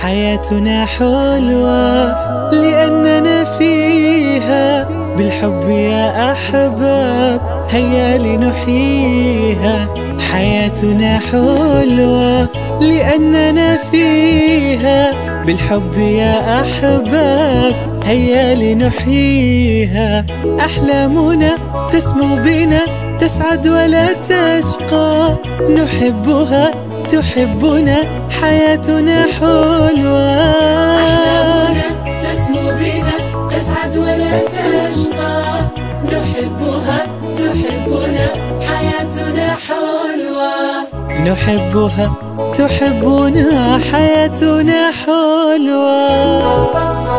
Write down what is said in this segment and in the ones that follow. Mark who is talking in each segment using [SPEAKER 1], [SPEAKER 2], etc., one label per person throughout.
[SPEAKER 1] حياتنا حلوة لأننا فيها بالحب يا أحباب، هيا لنحييها. حياتنا حلوة لأننا فيها بالحب يا أحباب، هيا لنحييها. أحلامنا تسمو بنا، تسعد ولا تشقى، نحبها تحبنا، حياتنا حلوة.
[SPEAKER 2] أحلامنا تسمو بنا، تسعد ولا تشقى، نحبها تحبنا، حياتنا حلوة.
[SPEAKER 1] نحبها تحبنا، حياتنا حلوة.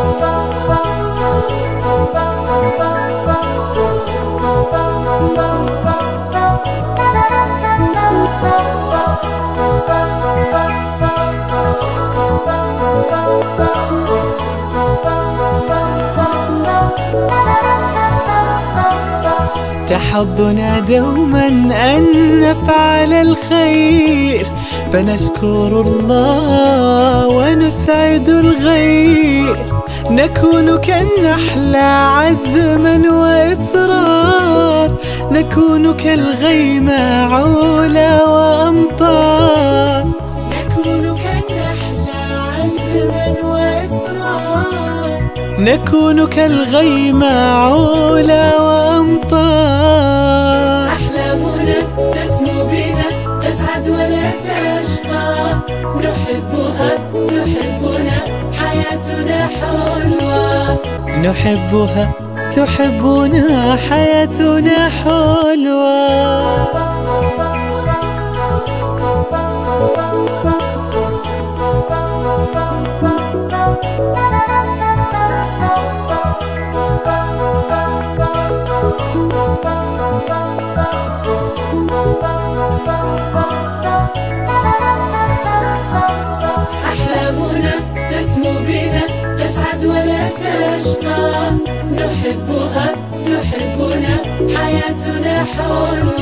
[SPEAKER 1] تحظنا دوما أن نفعل الخير، فنشكر الله ونسعد الغير. نكون كالنحل عزما وإصرار، نكون كالغيم علا وأمطار.
[SPEAKER 2] نكون كالنحل عزما وإصرار،
[SPEAKER 1] نكون كالغيم علا وأمطار.
[SPEAKER 2] أحلامنا تسمو بنا، تسعد ولا تشقى، نحبها تحبنا، حياتنا حلوة.
[SPEAKER 1] نحبها تحبنا، حياتنا حلوة.
[SPEAKER 2] أحلامنا تسمو بنا، تسعد ولا تشقى، نحبها تحبنا، حياتنا حلوة.